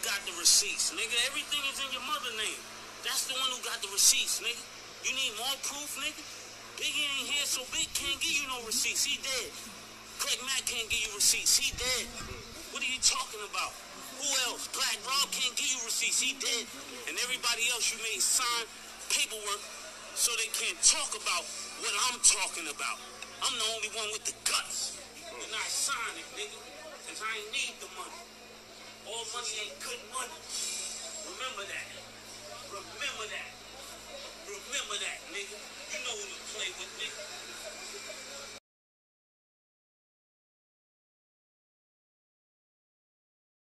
got the receipts, nigga. Everything is in your mother name. That's the one who got the receipts, nigga. You need more proof, nigga? Biggie ain't here, so Big can't give you no receipts. He dead. Craig Mack can't give you receipts. He dead. What are you talking about? Who else? Black Rob can't give you receipts. He dead. And everybody else you made sign paperwork so they can't talk about what I'm talking about. I'm the only one with the guts. And I sign it, nigga. Because I ain't need the money. All money ain't good money. Remember that. Remember that. Remember that, nigga. You know who to play with, nigga.